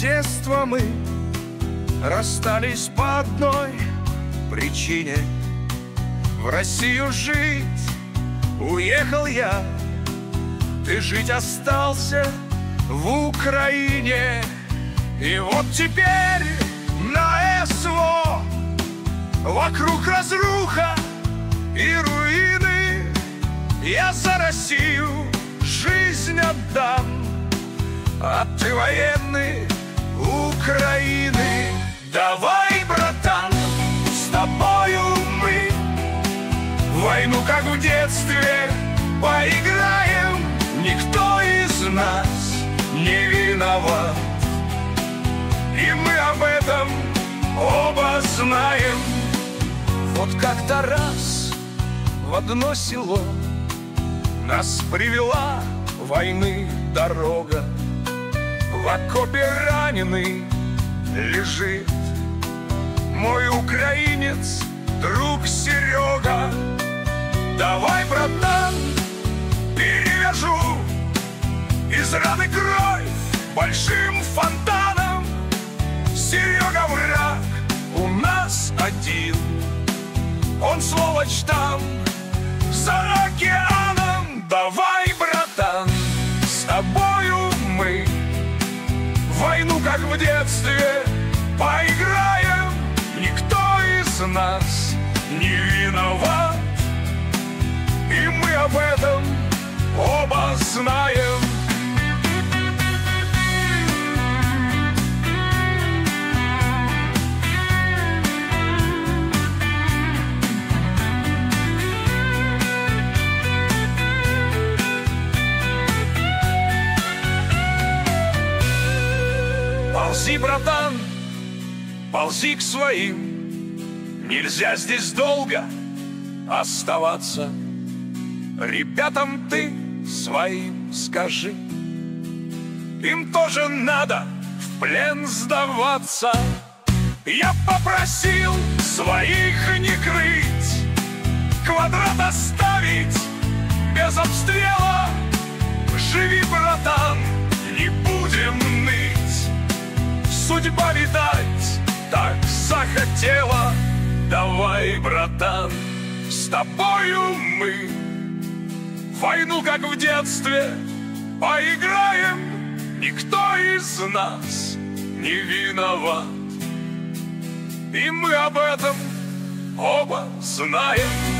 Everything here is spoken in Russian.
детства мы расстались по одной причине. В Россию жить уехал я, ты жить остался в Украине. И вот теперь на СВО вокруг разруха и руины. Я за Россию жизнь отдам, а ты военный Украины. Давай, братан, с тобою мы в войну, как в детстве, поиграем. Никто из нас не виноват, и мы об этом оба знаем. Вот как-то раз в одно село нас привела войны дорога. В окопе раненый лежит мой украинец, друг Серега. Давай, братан, перевяжу из раны кровь большим фонтаном. Серега враг у нас один, он сволочь там за океаном. Давай, братан, с тобою мы в войну, как в детстве, поиграем. Никто из нас не виноват, и мы об этом оба знаем. Ползи, братан, ползи к своим, нельзя здесь долго оставаться. Ребятам ты своим скажи, им тоже надо в плен сдаваться. Я попросил своих не крыть, квадрат оставить без обстрела. Живи, братан, не будем ныть, судьба, видать, так захотела. Давай, братан, с тобою мы в войну, как в детстве, поиграем. Никто из нас не виноват, и мы об этом оба знаем.